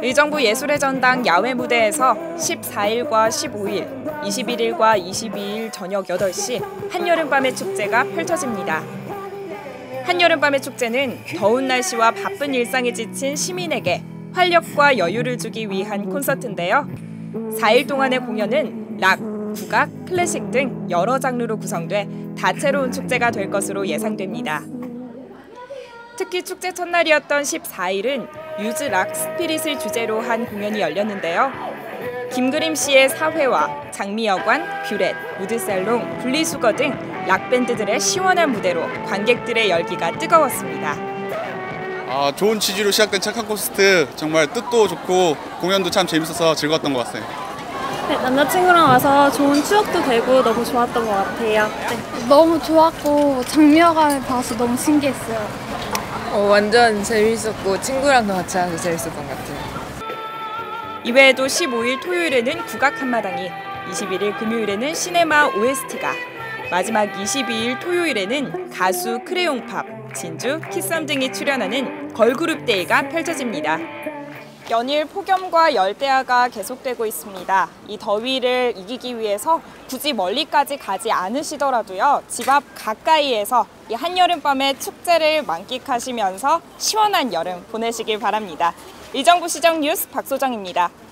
의정부 예술의 전당 야외 무대에서 14일과 15일, 21일과 22일 저녁 8시 한여름밤의 축제가 펼쳐집니다. 한여름밤의 축제는 더운 날씨와 바쁜 일상에 지친 시민에게 활력과 여유를 주기 위한 콘서트인데요. 4일 동안의 공연은 락, 국악, 클래식 등 여러 장르로 구성돼 다채로운 축제가 될 것으로 예상됩니다. 특히 축제 첫날이었던 14일은 유즈 락 스피릿을 주제로 한 공연이 열렸는데요. 김그림 씨의 사회와 장미여관, 뷰렛, 우드살롱, 분리수거 등 락밴드들의 시원한 무대로 관객들의 열기가 뜨거웠습니다. 좋은 취지로 시작된 착한 콘서트, 정말 뜻도 좋고 공연도 참 재밌어서 즐거웠던 것 같아요. 네, 남자친구랑 와서 좋은 추억도 되고 너무 좋았던 것 같아요. 네. 너무 좋았고 장미여관을 봐서 너무 신기했어요. 완전 재밌었고 친구랑도 같이 와서 재밌었던 것 같아요. 이외에도 15일 토요일에는 국악 한마당이, 21일 금요일에는 시네마 OST가, 마지막 22일 토요일에는 가수 크레용팝, 진주, 키썸 등이 출연하는 걸그룹 데이가 펼쳐집니다. 연일 폭염과 열대야가 계속되고 있습니다. 이 더위를 이기기 위해서 굳이 멀리까지 가지 않으시더라도요, 집 앞 가까이에서 이 한여름밤의 축제를 만끽하시면서 시원한 여름 보내시길 바랍니다. 의정부 시정 뉴스 박소정입니다.